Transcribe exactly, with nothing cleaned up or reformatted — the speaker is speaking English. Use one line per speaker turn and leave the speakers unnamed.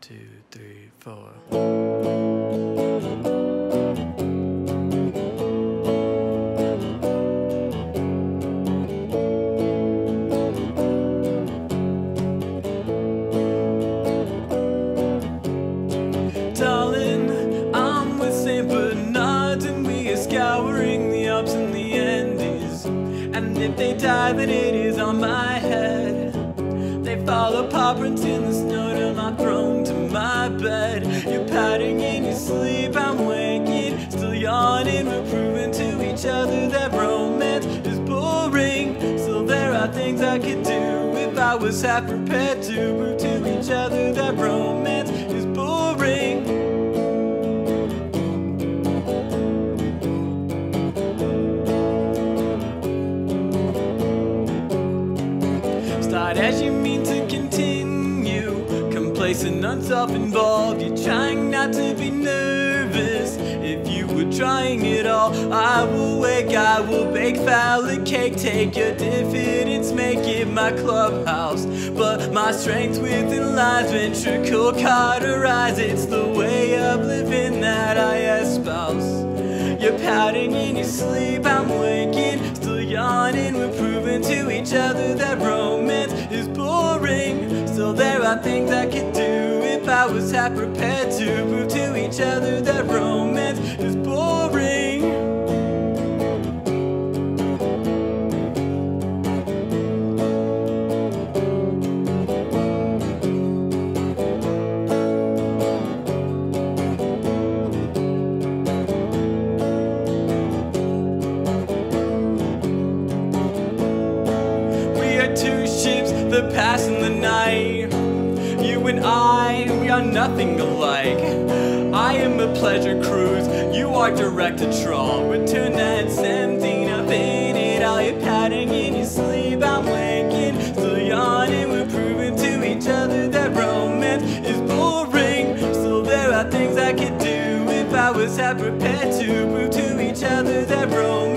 two, three, four. Darling, I'm with Saint Bernard and we are scouring the Alps and the Andes. And if they die, then it is on my head. They fall apart, prints in the snow to my throne, to my bed. You're patting in your sleep, I'm waking, still yawning. We're proving to each other that romance is boring. Still there are things I could do if I was half prepared to prove to each other that romance is boring. Start as you mean to continue, complacent, unself-involved. You're trying not to be nervous. If you were trying it all, I will wake, I will bake, foul a cake, take your diffidence, make it my clubhouse. But my strength within lies, ventricle cauterize. It's the way of living that I espouse. You're pouting in your sleep, I'm waking, still yawning. We're proving to each other that romance is boring. Still there are things I could do if I was half prepared to prove to each other that romance is boring. Two ships that pass in the night. You and I, we are nothing alike. I am a pleasure cruise, you are direct to trawl. Return that's empty, nothing in all. You're patting in your sleep, I'm waking, still yawning. We're proving to each other that romance is boring. Still there are things I could do if I was half prepared to prove to each other that romance